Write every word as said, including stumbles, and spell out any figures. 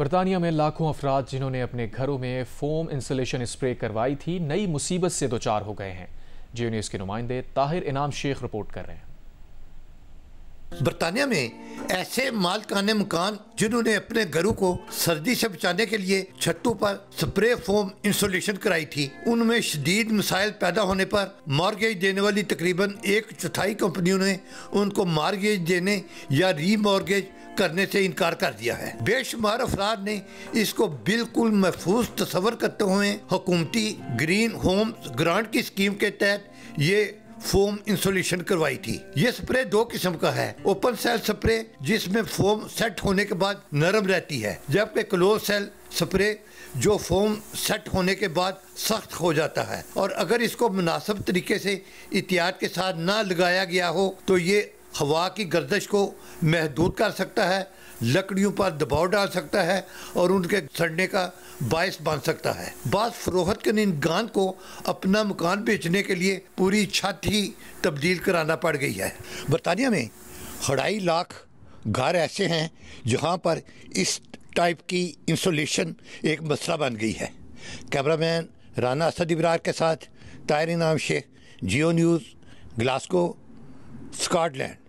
बरतानिया में लाखों अफराद जिन्होंने अपने घरों में फोम इंसुलेशन स्प्रे करवाई थी, नई मुसीबत से दो चार हो गए हैं। जियो न्यूज़ के नुमाइंदे ताहिर इनाम शेख रिपोर्ट कर रहे हैं। बरतानिया में ऐसे मालिकाने मकान जिन्होंने अपने घरों को सर्दी से बचाने के लिए छतों पर स्प्रे फोम इंसुलेशन कराई थी, उनमें शदीद मसाइल पैदा होने पर मॉर्गेज देने वाली तकरीबन एक चौथाई कंपनियों ने उनको मॉर्गेज देने या री मॉर्गेज करने से इनकार कर दिया है। बेशुमार अफराद ने इसको बिल्कुल महफूज तस्वर करते हुए हुकूमती ग्रीन होम्स ग्रांट की स्कीम के तहत ये फोम इंसुलेशन करवाई थी। ये स्प्रे दो किस्म का है, ओपन सेल स्प्रे जिसमें फोम सेट होने के बाद नरम रहती है, जबकि क्लोज सेल स्प्रे जो फोम सेट होने के बाद सख्त हो जाता है और अगर इसको मुनासिब तरीके से एहतियात के साथ ना लगाया गया हो तो ये हवा की गर्दिश को महदूद कर सकता है, लकड़ियों पर दबाव डाल सकता है और उनके सड़ने का बायस बन सकता है। बाज़ फरोख्त कंदीगान को अपना मकान बेचने के लिए पूरी छत ही तब्दील कराना पड़ गई है। बरतानिया में अढ़ाई लाख घर ऐसे हैं जहां पर इस टाइप की इंसुलेशन एक मसला बन गई है। कैमरामैन राना असद इब्रार के साथ Tahir Inam Sheikh, Geo news, Glasgow, Scotland.